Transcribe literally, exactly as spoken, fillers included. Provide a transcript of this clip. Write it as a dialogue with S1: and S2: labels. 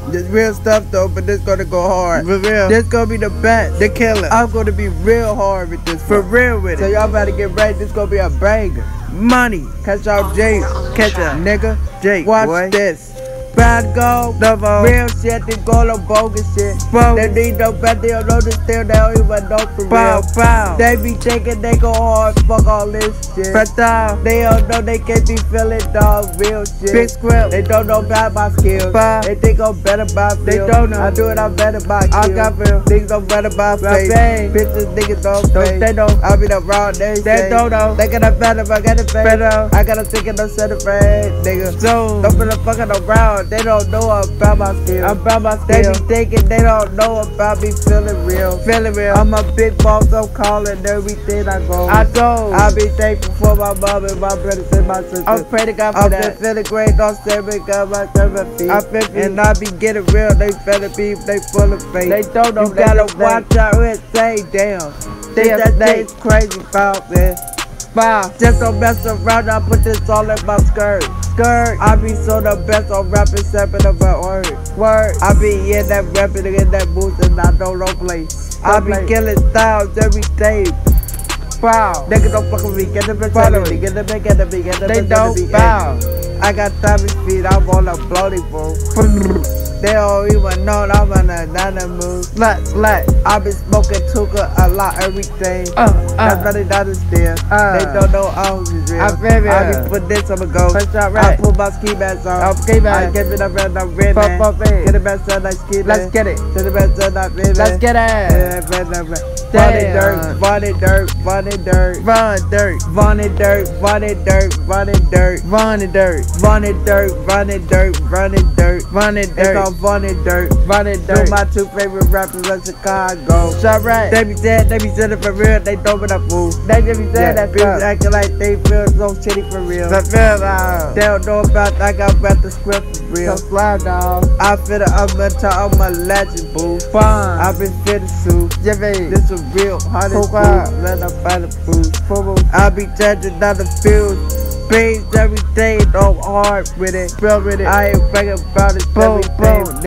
S1: This real stuff though, but this gonna go hard. For real. This gonna be the best. The killer. I'm gonna be real hard with this. For real with it. So y'all better get ready. This gonna be a banger. Money. Catch y'all Jake. Catch a nigga. Jake. Watch boy. This. Bad go, Double. Real shit, they go on bogus shit. Bogus. They need no better, they don't know this still, they don't even know for bow, real. Bow. They be thinking they go hard, fuck all this shit. But uh, they don't know they can't be feeling dog real shit. Big script, they don't know about my skills. Bow. They think I'm better by feel. They don't know. I do it, I'm better by kill. I got feel. Niggas don't better by face. Bitches, niggas don't face. They don't. I be the wrong, they They don't know. They got a better, I got a better. I got a thinking no set of afraid, nigga. So, don't be the fucking around. They don't know about my skills. About my skills. They be thinking they don't know about me feeling real. Feeling real. I'm a big boss, I'm calling everything I go. I go. I be thankful for my mom and my brothers and my sisters. I'm praying to God for I've that. I've been feeling great, don't save me, got my seven feet. I feel me. And I be getting real, they feeling me, they full of faith. They don't know. You gotta watch out and say, damn. This that thing's crazy, foul, man. Wow. Just don't mess around, I put this all in my skirt. Skirt. I be so the best on rapping, seven of my word. Word. I be in that rapping, in that booth, and I don't know play. I be killing styles every day. Wow. Niggas don't fuck with me, get the bitch out of me, get the bitch out of me, get the bitch out of me. Bow. I got Tommy feet, I'm on a bloody bro. They don't even know I'm on another move. Slut, slut. I been smoking tuka a lot, everything. Uh, uh, That's what they understand. Uh, they don't know I was real. I feel I be put this on the go. Right. I put my ski mask on. Oh, ski mask. I get me the red, I'm red, man. Pop, pop, get the best son, like ski man. Let's get it. Get the best son, like red, Let's get it. Vonnie dirt, Vonnie dirt, Vonnie dirt, Von dirt, Vonnie dirt, Vonnie dirt, Vonnie dirt, Vonnie dirt, Vonnie dirt, Vonnie dirt, Vonnie dirt, Vonnie dirt. Vonnie dirt, Vonnie dirt. My two favorite rappers in Chicago. So right. They be dead, they be sitting for real, they don't be the fool. They just be saying yeah, that bitch acting like they feel so shitty for real. For real, uh, they don't know about, I got about the script for real. So fly, dog. I feel the I'm a top, I'm a legend, boo. Fine. I been fitting suit. Yeah, baby. This is real, honest food. Let them find the food. I be judging down the field. Beans every day, no hard with it. Feel with it. I ain't bragging about it. Boom, boom.